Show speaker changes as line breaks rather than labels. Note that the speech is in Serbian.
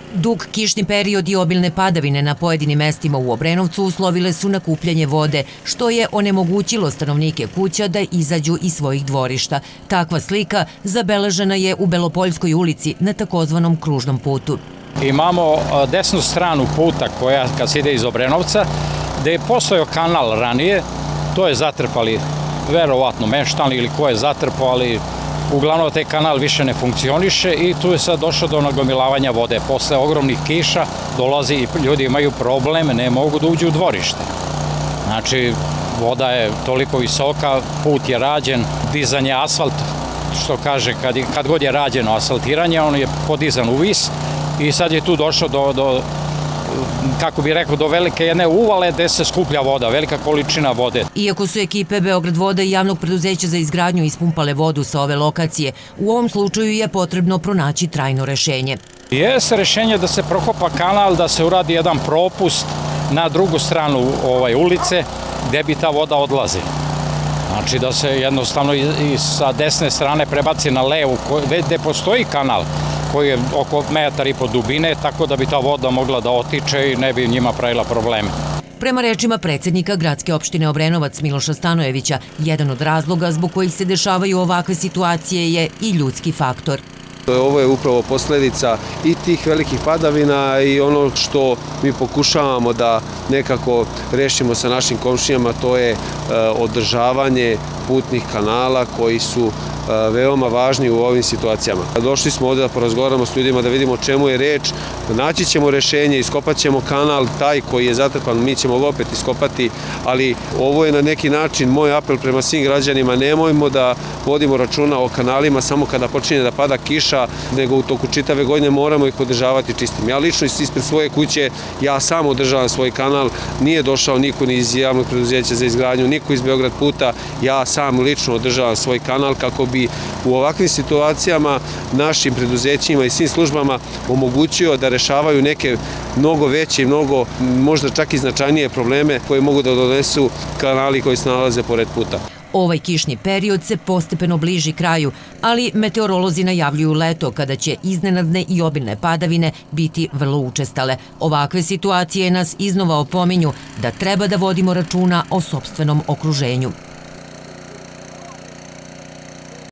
Dug kišni period i obilne padavine na pojedinim mestima u Obrenovcu uslovile su nakupljanje vode, što je onemogućilo stanovnike kuća da izađu iz svojih dvorišta. Takva slika zabeležena je u Belopoljskoj ulici na takozvanom kružnom putu.
Imamo desnu stranu puta koja kad se ide iz Obrenovca, gde je postojao kanal ranije, to je zatrpali verovatno meštani ili ko je zatrpao, ali uglavnom taj kanal više ne funkcioniše i tu je sad došlo do nagomilavanja vode. Posle ogromnih kiša dolazi i ljudi imaju problem, ne mogu da uđu u dvorište. Znači, voda je toliko visoka, put je rađen, dizan je asfalt, što kaže, kad god je rađeno asfaltiranje, on je podizan u vis i sad je tu došlo do kako bih rekao, do velike jedne uvale gde se skuplja voda, velika količina vode.
Iako su ekipe Beograd voda i javnog preduzeća za izgradnju ispumpale vodu sa ove lokacije, u ovom slučaju je potrebno pronaći trajno rešenje.
Jeste rešenje da se prokopa kanal, da se uradi jedan propust na drugu stranu ulice gde bi ta voda odlazi. Znači da se jednostavno i sa desne strane prebaci na levu, gde postoji kanal koji je oko 1,5 m dubine, tako da bi ta voda mogla da otiče i ne bi njima pravila probleme.
Prema rečima predsjednika gradske opštine Obrenovac Miloša Stanojevića, jedan od razloga zbog kojih se dešavaju ovakve situacije je i ljudski faktor.
Ovo je upravo posledica i tih velikih padavina i ono što mi pokušavamo da nekako rešimo sa našim komšijama, to je održavanje putnih kanala koji su veoma važni u ovim situacijama. Došli smo ovde da porazgovaramo s ljudima, da vidimo o čemu je reč, naći ćemo rešenje, iskopat ćemo kanal, taj koji je zatrpan, mi ćemo ga opet iskopati, ali ovo je na neki način moj apel prema svim građanima, nemojmo da vodimo računa o kanalima samo kada počinje da pada kiša, nego u toku čitave godine moramo ih održavati čistim. Ja lično ispred svoje kuće, ja sam održavam svoj kanal, nije došao niko ni iz javnog preduzeća za izgradnju, niko iz Beograd puta, ja sam lično održavam svoj kanal kako bi u ovakvim situacijama našim preduzećima i svim službama omogućio da rešavaju neke mnogo veće i mnogo možda čak i značajnije probleme koje mogu da donesu kanali koji se nalaze pored puta.
Ovaj kišni period se postepeno bliži kraju, ali meteorolozi najavljuju leto kada će iznenadne i obilne padavine biti vrlo učestale. Ovakve situacije nas iznova opominju da treba da vodimo računa o sopstvenom okruženju.